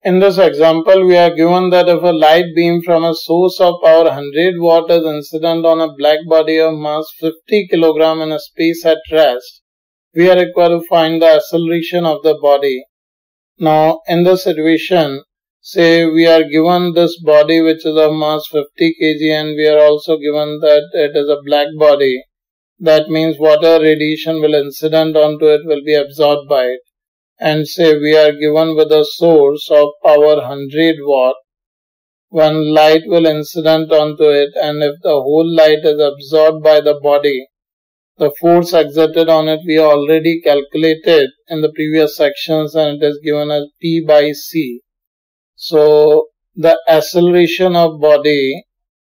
In this example, we are given that if a light beam from a source of power 100 watt is incident on a black body of mass 50 kg in a space at rest, we are required to find the acceleration of the body. Now, in this situation, say we are given this body which is of mass 50 kg and we are also given that it is a black body. That means whatever radiation will incident onto it will be absorbed by it. And say we are given with a source of power 100 watt. When light will incident onto it, and if the whole light is absorbed by the body, the force exerted on it we already calculated in the previous sections, and it is given as P by C. So the acceleration of body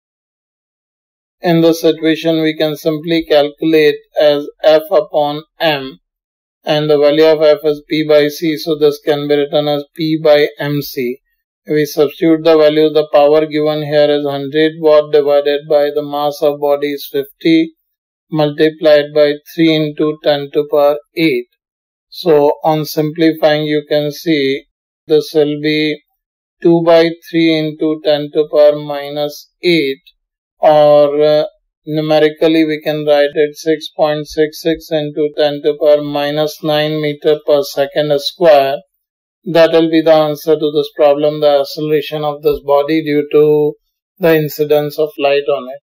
in this situation we can simply calculate as F upon m, and the value of F is P by C, so this can be written as P by MC. If we substitute the value, the power given here is 100 watt divided by the mass of body is 50 multiplied by 3 into 10 to power 8. So on simplifying, you can see this will be 2 by 3 into 10 to power minus 8, or numerically we can write it 6.66 into 10 to power minus 9 meter per second square. That will be the answer to this problem, the acceleration of this body due to the incidence of light on it.